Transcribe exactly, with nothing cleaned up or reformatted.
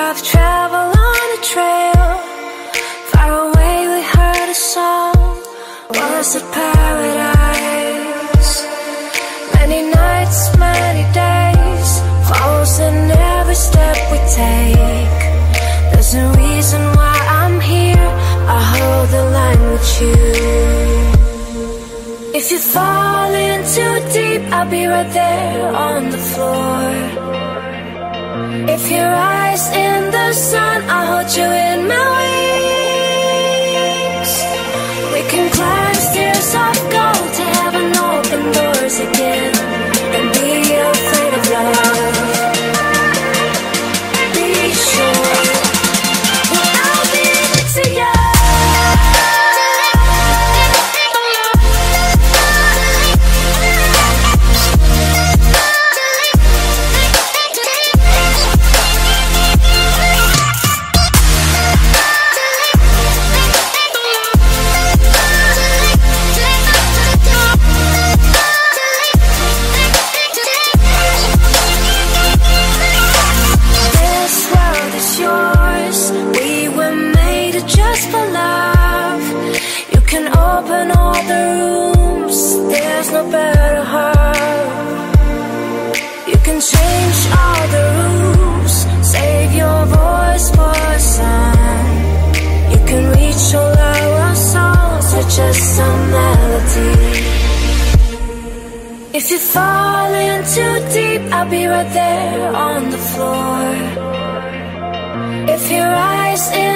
I've traveled on a trail, far away we heard a song. Was it paradise? Many nights, many days, falls in every step we take. There's a reason why I'm here, I hold the line with you. If you fall in too deep, I'll be right there on the floor. If you rise in the sun, I'll hold you in my wings. We can climb stairs of gold to heaven, open doors again, and be afraid of love. Be sure that I'll be next to you. Just a melody. If you fall in too deep, I'll be right there on the floor. If you rise in